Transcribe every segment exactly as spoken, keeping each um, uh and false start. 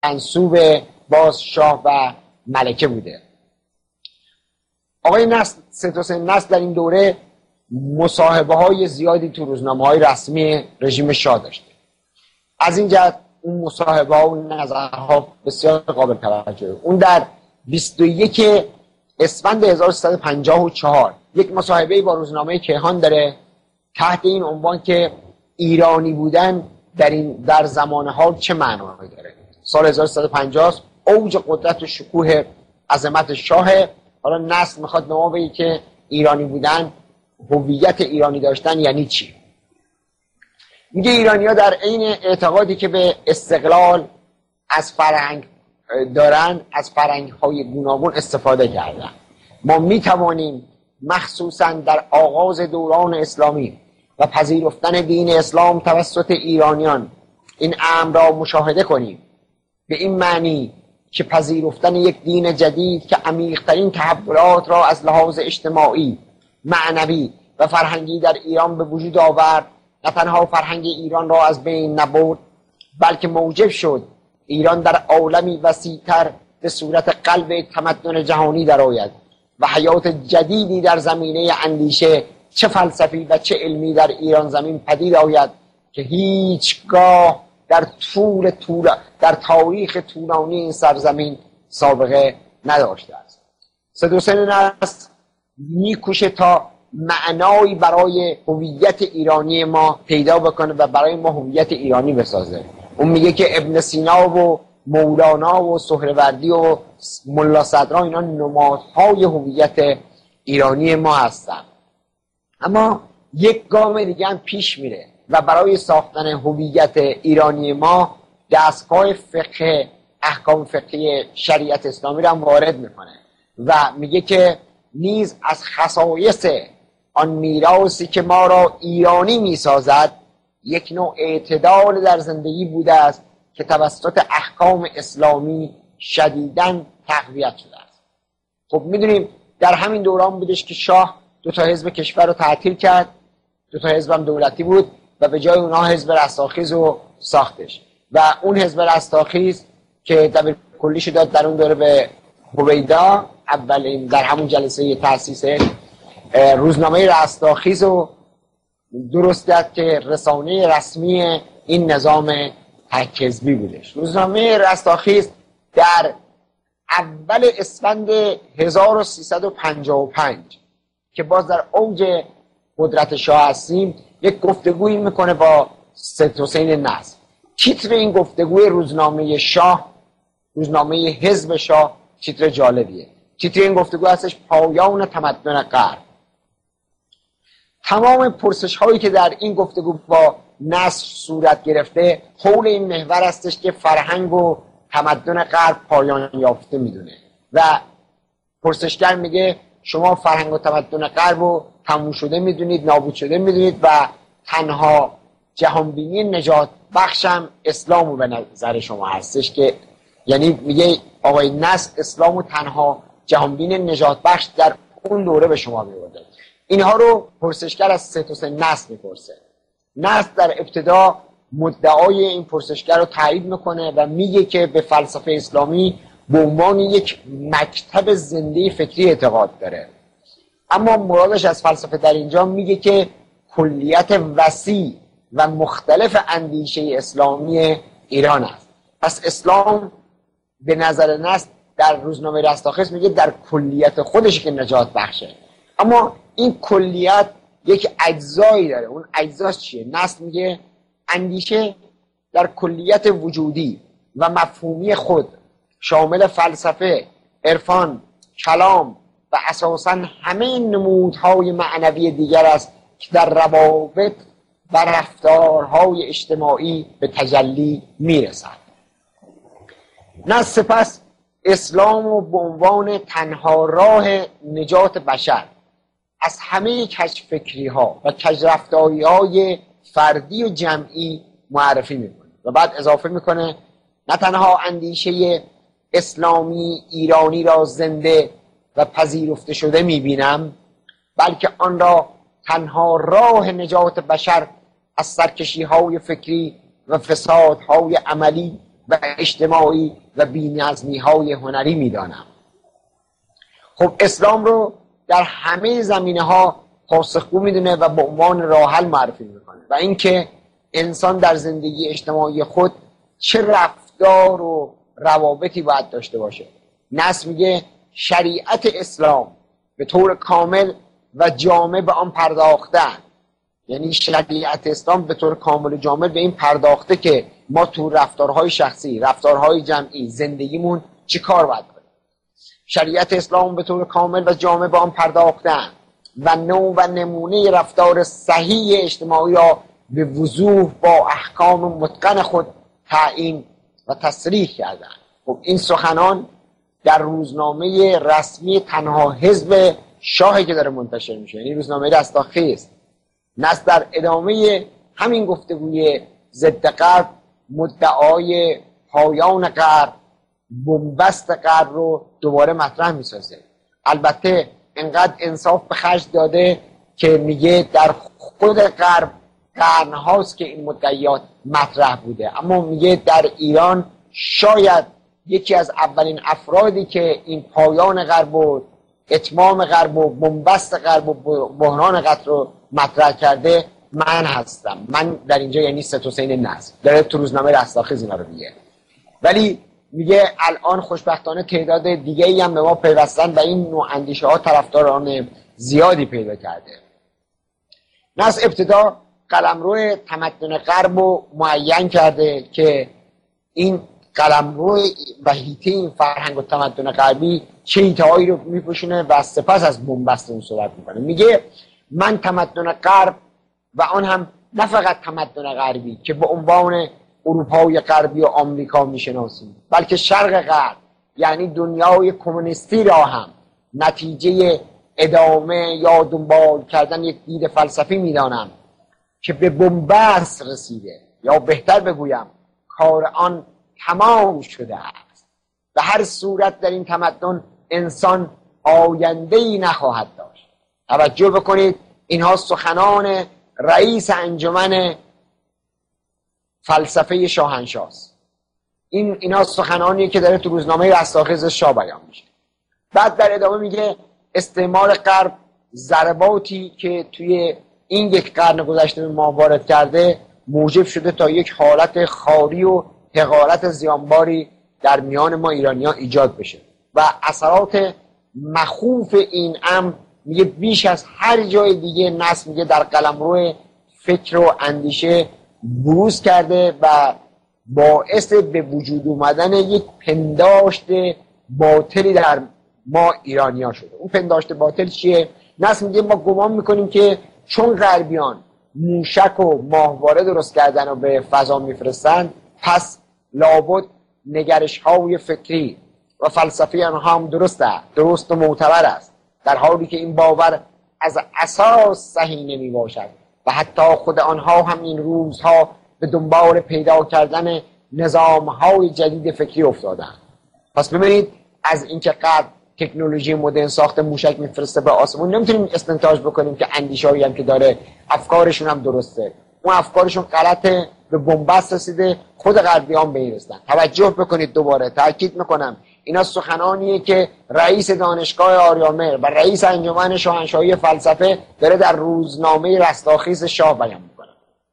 منسوب باز شاه و ملکه بوده. آقای نصر، سید حسین نصر در این دوره مصاحبه های زیادی تو روزنامه های رسمی رژیم شاه داشته. از این جهت اون مصاحبه ها و نظرها بسیار قابل توجهه. اون در بیست و یک اسفند هزار و سیصد و پنجاه و چهار یک مصاحبه با روزنامه کیهان داره تحت این عنوان که ایرانی بودن در این در زمان حال چه معنایی داره. سال هزار و سیصد و پنجاه اوج قدرت و شکوه عظمت شاه. حالا نصر میخواد به ما بگه که ایرانی بودن، هویت ایرانی داشتن یعنی چی. میگه ایرانی‌ها در عین اعتقادی که به استقلال از فرهنگ دارن، از فرهنگ‌های گوناگون استفاده کردن. ما میتوانیم مخصوصا در آغاز دوران اسلامی و پذیرفتن دین اسلام توسط ایرانیان این امر را مشاهده کنیم، به این معنی که پذیرفتن یک دین جدید که عمیق‌ترین تحولات را از لحاظ اجتماعی، معنوی و فرهنگی در ایران به وجود آورد، نه تنها فرهنگ ایران را از بین نبرد، بلکه موجب شد ایران در عالمی وسیع‌تر به صورت قلب تمدن جهانی درآید و حیات جدیدی در زمینه اندیشه چه فلسفی و چه علمی در ایران زمین پدید آید که هیچگاه در طول طول در تاریخ طولانی این سرزمین سابقه نداشته است. سید حسین نصر میکوشه تا معنایی برای هویت ایرانی ما پیدا بکنه و برای ما هویت ایرانی بسازه. اون میگه که ابن سینا و مولانا و سهروردی و ملا صدرا اینا نمادهای هویت ایرانی ما هستن. اما یک گام دیگه هم پیش میره و برای ساختن هویت ایرانی ما دستگاه فقه، احکام فقهی شریعت اسلامی رو هم وارد میکنه و میگه که نیز از خصایص آن میراثی که ما را ایرانی میسازد یک نوع اعتدال در زندگی بوده است که توسط احکام اسلامی شدیداً تقویت شده است. خب میدونیم در همین دوران بودش که شاه دو تا حزب کشور رو تعطیل کرد، دو تا حزب هم دولتی بود و به جای اونها حزب رستاخیز رو ساختش و اون حزب رستاخیز که دبیر کلیش داد در اون دوره به هویدا، اولین در همون جلسه تأسیس روزنامه رستاخیز رو درست کرد که رسانه رسمی این نظام تک حزبی بودش. روزنامه رستاخیز در اول اسفند هزار و سیصد و پنجاه و پنج که باز در اوج قدرت شاه هستیم یک گفتگویی میکنه با سید حسین نصر. تیتر این گفتگوی روزنامه شاه، روزنامه حزب شاه، تیتر جالبیه. تیتر این گفتگو هستش پایان تمدن غرب. تمام پرسش هایی که در این گفتگو با نصر صورت گرفته حول این محور هستش که فرهنگ و تمدن غرب پایان یافته میدونه و پرسشگر میگه شما فرهنگ و تمدن غرب رو تموم شده میدونید، نابود شده میدونید و تنها جهانبینی نجات بخشم اسلام رو به نظر شما هستش، که یعنی میگه آقای نصر اسلام و تنها جهانبین نجات بخش در اون دوره به شما میورده. اینها رو پرسشگر از سید حسین نصر میپرسه. نصر در ابتدا مدعای این پرسشگر رو تایید میکنه و میگه که به فلسفه اسلامی به عنوان یک مکتب زنده فکری اعتقاد داره، اما مرادش از فلسفه در اینجا میگه که کلیت وسیع و مختلف اندیشه اسلامی ایران است. پس اسلام به نظر نصر در روزنامه رستاخیز میگه در کلیت خودش که نجات بخشه، اما این کلیت یک اجزایی داره. اون اجزاش چیه؟ نصر میگه اندیشه در کلیت وجودی و مفهومی خود شامل فلسفه، عرفان، کلام و اساساً همه نمودهای معنوی دیگر است که در روابط و رفتارهای اجتماعی به تجلی میرسد. نه سپس اسلام و به عنوان تنها راه نجات بشر از همه کج فکری ها و کج رفتاری های فردی و جمعی معرفی میکنه و بعد اضافه میکنه نه تنها اندیشه اسلامی ایرانی را زنده و پذیرفته شده میبینم، بلکه آن را تنها راه نجات بشر از سرکشی های فکری و فساد های عملی و اجتماعی و بی‌نظمی های هنری میدانم. خب اسلام رو در همه زمینه ها پاسخگو میدونه و به عنوان راه حل معرفی میکنه و اینکه انسان در زندگی اجتماعی خود چه رفتار و روابطی باید داشته باشه. نص میگه شریعت اسلام به طور کامل و جامع به آن پرداختن، یعنی شریعت اسلام به طور کامل و جامع به این پرداخته که ما تو رفتارهای شخصی، رفتارهای جمعی، زندگیمون چی کار باید کنیم. شریعت اسلام به طور کامل و جامع به آن پرداختن و نوع و نمونه رفتار صحیح اجتماعی را به وضوح با احکام متقن خود تعیین و تصریح کردن. خب این سخنان در روزنامه رسمی تنها حزب شاهی که داره منتشر میشه، یعنی روزنامه رستاخیز. نص در ادامه همین گفتگوی ضد غرب مدعای پایان غرب، بنبست غرب رو دوباره مطرح میسازه. البته انقدر انصاف به خرج داده که میگه در خود غرب قرنهاست که این مدعیات مطرح بوده، اما میگه در ایران شاید یکی از اولین افرادی که این پایان غرب و اتمام غرب و بنبست غرب و بحران غرب رو مطرح کرده من هستم. من در اینجا یعنی ست حسین نصر داره تو روزنامه رستاخیز اینا رو میگه. ولی میگه الان خوشبختانه تعداد دیگه ای هم به ما پیوستن و این نوع اندیشه ها طرفداران زیادی پیدا کرده. نصر ابتدا قلمرو تمدن غرب رو معین کرده که این قلمرو و حیطه این فرهنگ و تمدن غربی چه حیطه‌هایی رو میپوشونه و سپس از بنبست اون صحبت میکنه. میگه من تمدن غرب و آن هم نه فقط تمدن غربی که به عنوان اروپای غربی و آمریکا میشناسیم، بلکه شرق غرب یعنی دنیای کمونیستی را هم نتیجه ادامه یا دنبال کردن یک دید فلسفی میدانم که به بنبست رسیده، یا بهتر بگویم کار آن تمام شده است. به هر صورت در این تمدن انسان آینده‌ای نخواهد داشت. توجه بکنید، اینها سخنان رئیس انجمن فلسفه شاهنشاه است. این اینا سخنانی که داره تو روزنامه رستاخیز شاه بیان میشه. بعد در ادامه میگه استعمار غرب ضرباتی که توی این یک قرن گذشته به ما وارد کرده موجب شده تا یک حالت خاری و حقارت زیانباری در میان ما ایرانی‌ها ایجاد بشه و اثرات مخوف این امر میگه بیش از هر جای دیگه نصر میگه در قلمرو فکر و اندیشه بروز کرده و باعث به وجود اومدن یک پنداشت باطلی در ما ایرانی‌ها شده. اون پنداشت باطل چیه؟ نصر میگه ما گمان میکنیم که چون غربیان موشک و ماهواره درست کردن و به فضا میفرستن، پس لابد نگرش های فکری و فلسفی آنها هم درسته، درست و معتبر است، در حالی که این باور از اساس صحیح نمی باشد و حتی خود آنها هم این روزها به دنبال پیدا کردن نظام های جدید فکری افتادن. پس ببینید از اینکه غرب تکنولوژی مدرن ساخت موشک میفرسته به آسمون نمیتونیم استنتاج بکنیم که اندیشه‌ای هم که داره افکارشون هم درسته. اون افکارشون غلطه، به بنبست رسیده، خود غربیان به این رسیدن. توجه بکنید، دوباره تاکید میکنم اینا سخنانیه که رئیس دانشگاه آریامهر و رئیس انجمن شاهنشاهی فلسفه داره در روزنامه رستاخیز شاه بیان میکنه.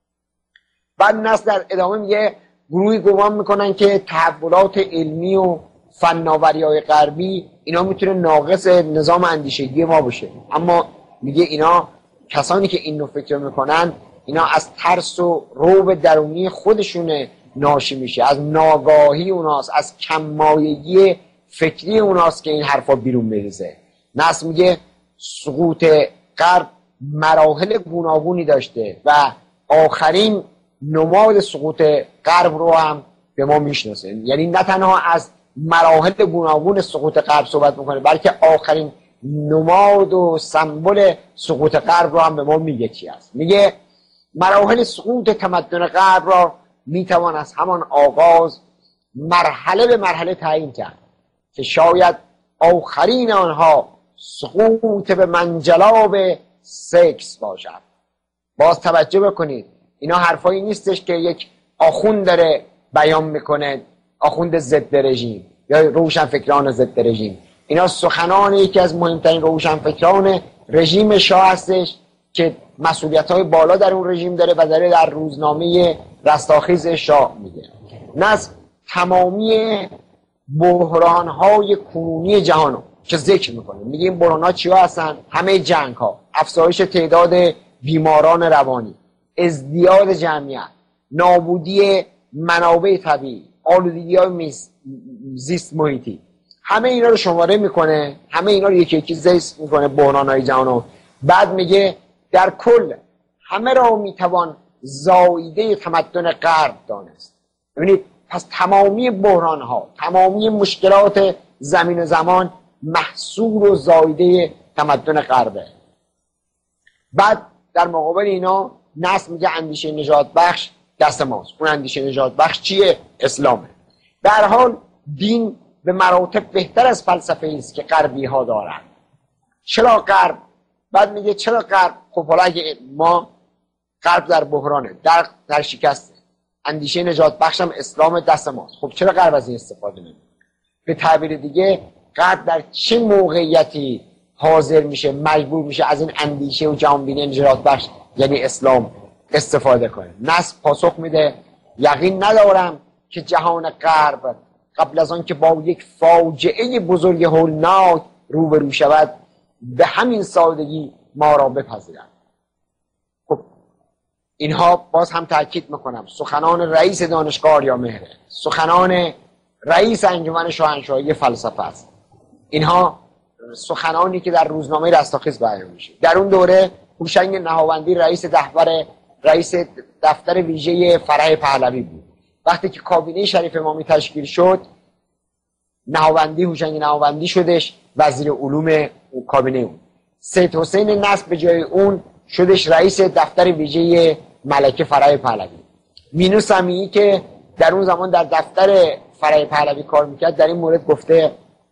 بعد نصر در ادامه میگه گروهی گمان میکنن که تحولات علمی و فناوری‌های غربی اینا میتونه ناقص نظام اندیشگی ما باشه، اما میگه اینا کسانی که این نوع فکر میکنن اینا از ترس و رعب درونی خودشونه ناشی میشه، از ناگاهی اوناست، از کممایگی فکری اوناست که این حرفا بیرون میریزه. نصر میگه سقوط غرب مراحل گوناگونی داشته و آخرین نماد سقوط غرب رو هم به ما میشناسه، یعنی نه تنها از مراحل گوناگون سقوط غرب صحبت میکنه بلکه آخرین نماد و سمبل سقوط غرب رو هم به ما میگه چی است. میگه مراحل سقوط تمدن غرب را میتوان از همان آغاز مرحله به مرحله تعیین کرد که شاید آخرین آنها سقوط به منجلاب سکس باشد. باز توجه بکنید، اینا حرفایی نیستش که یک آخوند داره بیان میکنه آخوند ضد رژیم یا روشنفکران ضد رژیم. اینا سخنان یکی از مهمترین روشنفکران رژیم شاه هستش که مسئولیت‌های بالا در اون رژیم داره و داره در روزنامه رستاخیز شاه میگه. نه از تمامی بحران‌های کنونی جهانو که ذکر میکنه، میگه این بحران‌ها چیا هستن؟ همه جنگ‌ها، افزایش تعداد بیماران روانی، ازدیاد جمعیت، نابودی منابع طبیعی، آلودگی‌های زیست محیطی، همه اینا رو شماره میکنه، همه اینا رو یکی یکی ذکر میکنه بحران‌های جهانو. بعد میگه در کل همه را میتوان زاییده تمدن غرب دانست. ببینید پس تمامی بحران‌ها، تمامی مشکلات زمین و زمان محصول و زاییده تمدن غربه. بعد در مقابل اینا نصر میگه اندیشه نجات بخش دست ماست. اون اندیشه نجات بخش چیه؟ اسلامه. به هر حال دین به مراتب بهتر از فلسفه است که غربی ها دارن. چرا غرب؟ بعد میگه چرا غرب؟ خب حالا اگه ما غرب در بحرانه، در در شکسته، اندیشه نجات بخشم اسلام دست ماست، خب چرا غرب از این استفاده نمیکنه؟ به تعبیر دیگه غرب در چه موقعیتی حاضر میشه، مجبور میشه از این اندیشه و جهانبینی نجات بخش یعنی اسلام استفاده کنه؟ نصر پاسخ میده یقین ندارم که جهان غرب قبل از آن که با یک فاجعه بزرگ هولناک روبرو شود به همین سادگی ما را بپذیرند. خب اینها باز هم تاکید میکنم سخنان رئیس دانشگاه آریامهره، سخنان رئیس انجمن شاهنشاهی فلسفه است. اینها سخنانی که در روزنامه رستاخیز بیان میشه. در اون دوره هوشنگ نهاوندی رئیس دفتر رئیس دفتر ویژه فرح پهلوی بود. وقتی که کابینه شریف امامی تشکیل شد، نهاوندی هوشنگ نهاوندی شدش وزیر علوم کابینه اون. سید حسین نصر به جای اون شدش رئیس دفتر ویژه ملکه فرح پهلوی. مینو سمیعی که در اون زمان در دفتر فرح پهلوی کار میکرد در این مورد گفته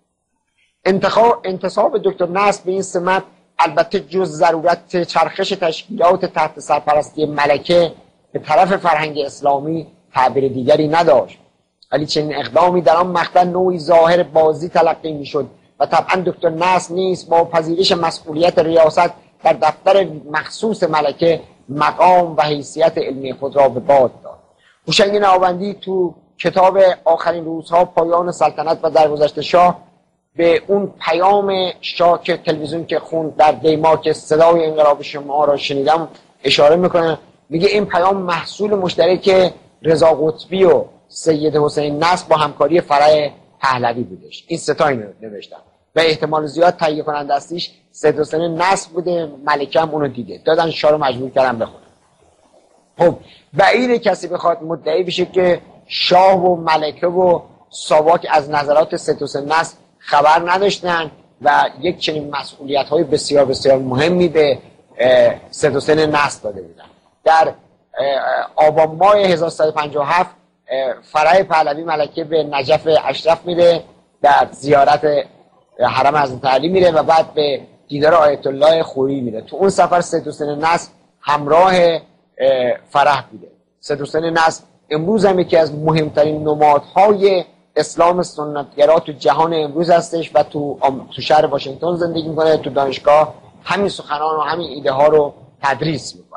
انتخاب انتصاب دکتر نصر به این سمت البته جز ضرورت چرخش تشکیلات تحت سرپرستی ملکه به طرف فرهنگ اسلامی تعبیر دیگری نداشت، ولی چنین اقدامی در آن مقطع نوعی ظاهر بازی تلقی میشد و طبعا دکتر نصر نیز با پذیرش مسئولیت ریاست در دفتر مخصوص ملکه مقام و حیثیت علمی خود را به باد داد. هوشنگ نهاوندی تو کتاب آخرین روزها پایان سلطنت و درگذشت شاه به اون پیام شاه که تلویزیون که خوند در دیما که صدای انقلاب شما را شنیدم اشاره میکنه، میگه این پیام محصول مشترک رضا قطبی و سید حسین نصر با همکاری فرح پهلوی بودش. این سه تا اینو نوشتم و احتمال زیاد تهیه کننده اصلیش سید حسین نصر بوده، ملکه هم اونو دیده، دادن شاه رو مجبور کردن بخونه. خب بعیده کسی بخواد مدعی بشه که شاه و ملکه و ساواک از نظرات سید حسین نصر خبر نداشتن و یک چنین مسئولیت های بسیار بسیار مهمی به سید حسین نصر داده بودن. در آبان ماه هزار و سیصد و پنجاه و هفت فرح پهلوی ملکه به نجف اشرف میره، در زیارت حرم حضرت علی میره و بعد به دیدار آیت الله خویی میره. تو اون سفر سید حسین نصر همراه فرح بوده. سید حسین نصر امروز هم یکی از مهمترین نمادهای اسلام سنتگرا تو جهان امروز هستش و تو تو شهر واشنگتن زندگی میکنه، تو دانشگاه همین سخنان و همین ایده ها رو تدریس میکنه.